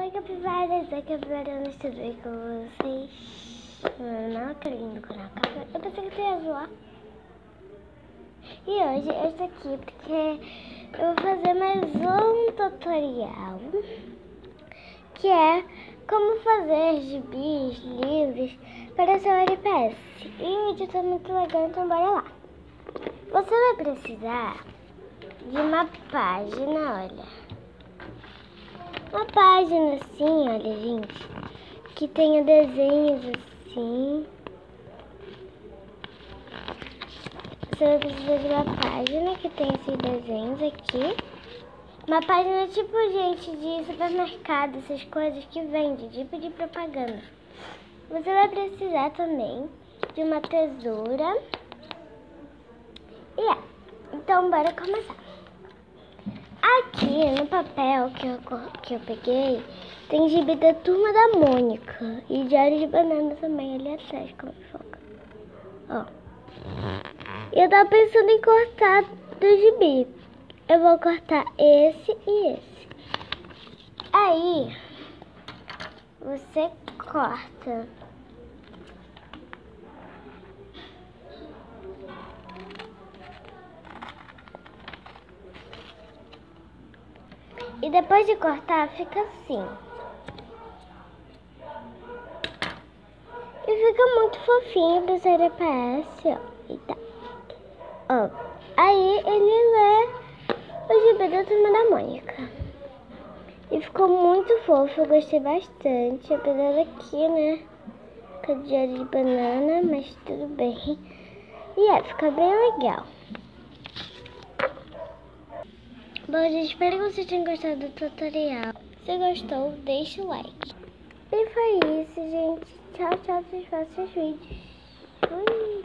Oi, capivaras, é capivarana, tudo bem com vocês? Não, que lindo com a capa. Eu pensei que você ia zoar. E hoje eu estou aqui porque eu vou fazer mais um tutorial, que é como fazer gibis, livros para seu WordPress. E o vídeo tá muito legal, então bora lá. Você vai precisar de uma página, olha. Uma página assim, olha, gente, que tenha desenhos assim. Você vai precisar de uma página que tenha esses desenhos aqui. Uma página tipo, gente, de supermercado, essas coisas que vende, tipo de propaganda. Você vai precisar também de uma tesoura. Então, bora começar. Aqui no papel que eu peguei, tem gibi da Turma da Mônica e diário de banana também ali atrás, como foca. Ó. Eu tava pensando em cortar do gibi. Eu vou cortar esse e esse. Aí, você corta. E depois de cortar, fica assim. E fica muito fofinho pra ser WordPress, ó. E tá. Ó. Aí ele lê o gibi da Turma da Mônica. E ficou muito fofo, eu gostei bastante. Apesar daqui, né? Com diário de banana, mas tudo bem. E fica bem legal. Bom, gente, espero que vocês tenham gostado do tutorial. Se gostou, deixa o like. E foi isso, gente. Tchau, tchau, até os próximos vídeos. Fui.